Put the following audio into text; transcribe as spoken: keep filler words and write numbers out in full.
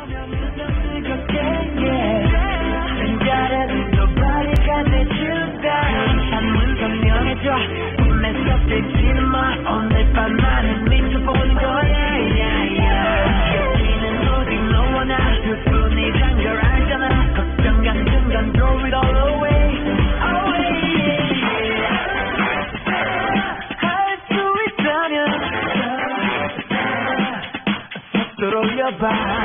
오늘 밤만은 미쳐보는 거야. 이는 오직 너와 그뿐이란 걸 알잖아. 걱정 같은 건 throw it all away, away. 할 수 있다면 속도로 올려봐.